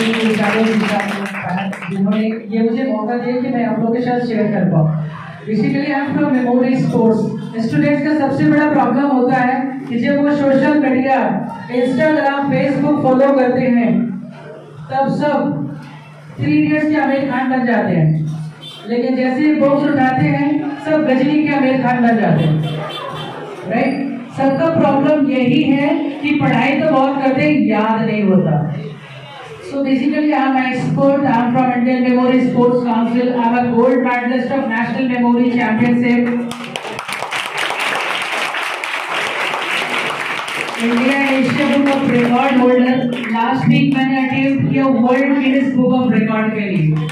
जिन्होंने ये मुझे मौका दिया कि मैं आप लोगों के साथ शेयर कर पाऊँ। Basically I am from memory sports. Students का सबसे बड़ा प्रॉब्लम होता है कि जब वो social media, Instagram, Facebook follow करते हैं तब सब 3 इडियट्स के आमिर खान बन जाते हैं, लेकिन जैसे ही बुक्स उठाते हैं सब गजनी के आमिर खान बन जाते हैं। राइट? सबका प्रॉब्लम यही है कि पढ़ाई तो बहुत करते हैं, याद नहीं होता। So basically, I am an expert. I am from Indian Memory Sports Council. I am a gold medalist of National Memory Championship. India Asia Book of Record holder. Last week मैंने अटेम्प्ट किया world Guinness book of record के लिए।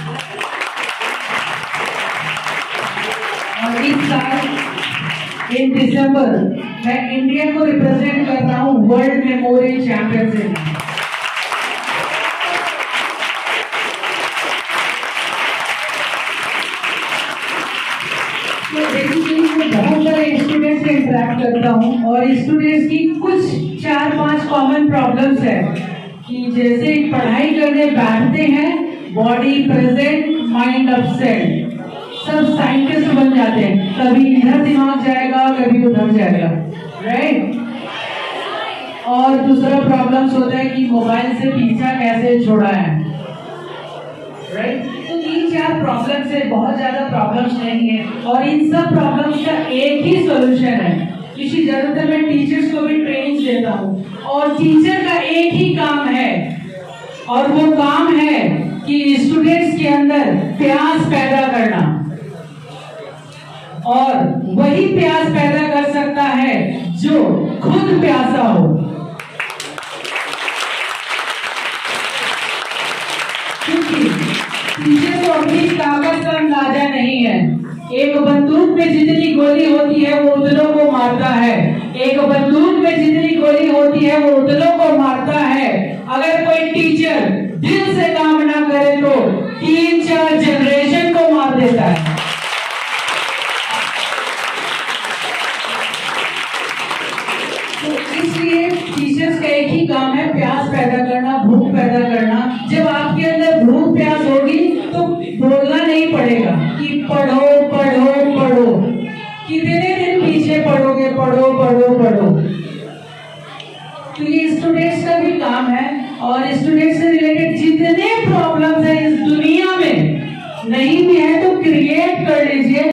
और इस साल इन दिसंबर मैं India को represent कर रहा हूँ वर्ल्ड मेमोरी चैंपियनशिप। तो बेसिकली मैं बहुत सारे स्टूडेंट्स से इंटरेक्ट करता हूँ और स्टूडेंट्स की कुछ 4-5 कॉमन प्रॉब्लम्स है कि जैसे पढ़ाई करने बैठते हैं, बॉडी प्रेजेंट, माइंड अपसेट, सब साइंटिस्ट बन जाते हैं, कभी इधर दिमाग जाएगा कभी उधर जाएगा। राइट? और दूसरा प्रॉब्लम्स होता है कि मोबाइल से पीछा कैसे छोड़ा है। राइट? तो 3-4 प्रॉब्लम्स है, बहुत ज्यादा प्रॉब्लम्स नहीं है और इन सब प्रॉब्लम्स का एक ही सॉल्यूशन है। इसी ज्यादातर मैं टीचर्स को भी ट्रेनिंग देता हूँ और टीचर का एक ही काम है और वो काम है कि स्टूडेंट्स के अंदर प्यास पैदा करना, और वही प्यास पैदा कर सकता है जो खुद प्यासा हो। क्योंकि टीचर को अपनी ताकत का अंदाजा नहीं है। एक बंदूक में जितनी गोली होती है वो उतलों को मारता है, एक बंदूक में जितनी गोली होती है वो उतलों को मारता है। अगर कोई टीचर दिल से काम ना करे तो 3-4 जनरेशन को मार देता है। तो इसलिए टीचर्स का एक ही काम है प्यास पैदा करना, भूख पैदा करना। जब आपके अंदर भूख प्यास होगी तो बोलना नहीं पड़ेगा कि पढ़ो पढ़ो पढ़ो, कितने दिन पीछे पढ़ोगे, पढ़ो पढ़ो पढ़ो। तो ये स्टूडेंट्स का भी काम है और स्टूडेंट्स से रिलेटेड जितने प्रॉब्लम्स हैं इस दुनिया में नहीं भी है तो क्रिएट कर लीजिए।